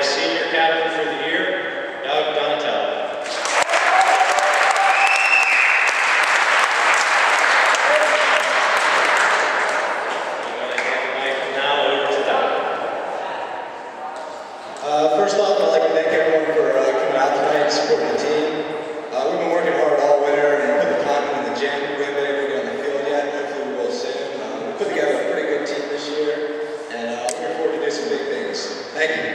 senior captain for the year, Doug Donatello. First off, I'd like to thank everyone for coming out tonight and supporting the team. We've been working hard all winter and put the content in the gym. We haven't been able to get on the field yet. Hopefully we will soon. We put together a pretty good team this year, and looking forward to do some big things. Thank you.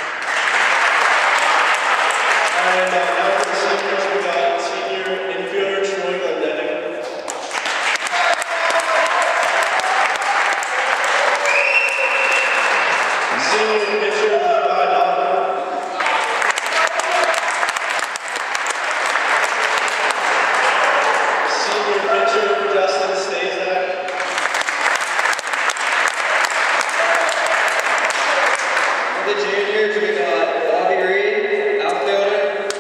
And now for the seniors, we got senior infielder Troy Glendenning. Senior pitcher Levi Donovan. Senior pitcher Justin Stazak. For the juniors, we got Bobby Reed, outfielder.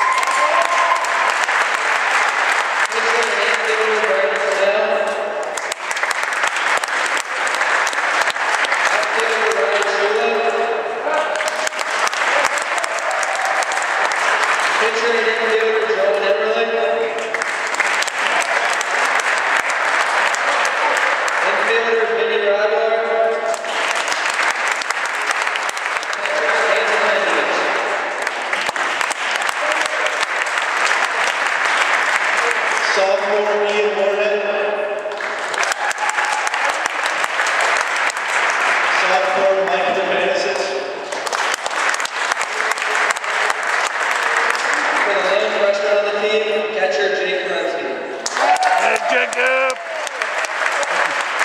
Pitcher and infielder Brandon Snell. Outfielder Ryan Shula. Pitcher and infielder Joel Everly. Infielder Vinny Rybar. Sophomore Ian Moorhead. Sophomore Mike DeManis. For the lone freshman on the team, catcher Jake Kerensky. Hey, Jacob!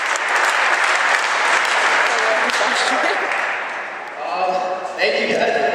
Thank you guys.